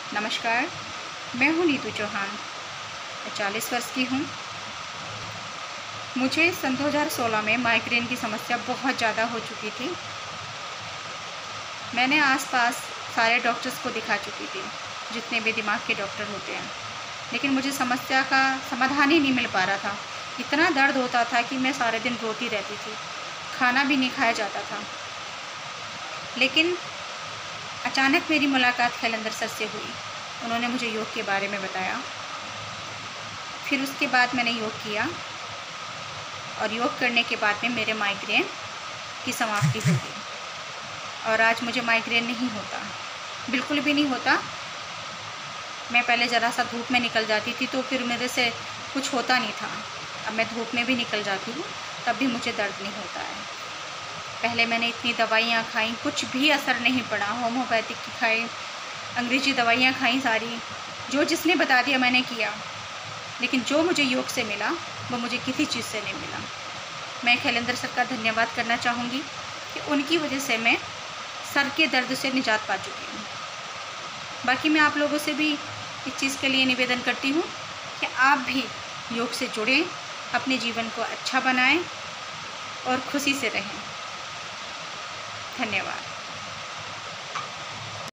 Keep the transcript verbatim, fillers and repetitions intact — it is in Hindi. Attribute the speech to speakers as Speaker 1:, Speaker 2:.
Speaker 1: नमस्कार, मैं हूँ नीतू चौहान। मैं चालीस वर्ष की हूँ। मुझे सन दो हज़ार सोलह में माइग्रेन की समस्या बहुत ज़्यादा हो चुकी थी। मैंने आसपास सारे डॉक्टर्स को दिखा चुकी थी, जितने भी दिमाग के डॉक्टर होते हैं, लेकिन मुझे समस्या का समाधान ही नहीं मिल पा रहा था। इतना दर्द होता था कि मैं सारे दिन रोती रहती थी, खाना भी नहीं खाया जाता था। लेकिन अचानक मेरी मुलाकात खैलेंदर सर से हुई। उन्होंने मुझे योग के बारे में बताया। फिर उसके बाद मैंने योग किया और योग करने के बाद में मेरे माइग्रेन की समाप्ति हो गई और आज मुझे माइग्रेन नहीं होता, बिल्कुल भी नहीं होता। मैं पहले ज़रा सा धूप में निकल जाती थी तो फिर मेरे से कुछ होता नहीं था। अब मैं धूप में भी निकल जाती हूँ तब भी मुझे दर्द नहीं होता है। पहले मैंने इतनी दवाइयाँ खाई, कुछ भी असर नहीं पड़ा। होम्योपैथिक की खाई, अंग्रेजी दवाइयाँ खाई सारी, जो जिसने बता दिया मैंने किया, लेकिन जो मुझे योग से मिला वो मुझे किसी चीज़ से नहीं मिला। मैं खैलेंदर सर का धन्यवाद करना चाहूँगी कि उनकी वजह से मैं सर के दर्द से निजात पा चुकी हूँ। बाकी मैं आप लोगों से भी इस चीज़ के लिए निवेदन करती हूँ कि आप भी योग से जुड़ें, अपने जीवन को अच्छा बनाएं और खुशी से रहें। धन्यवाद।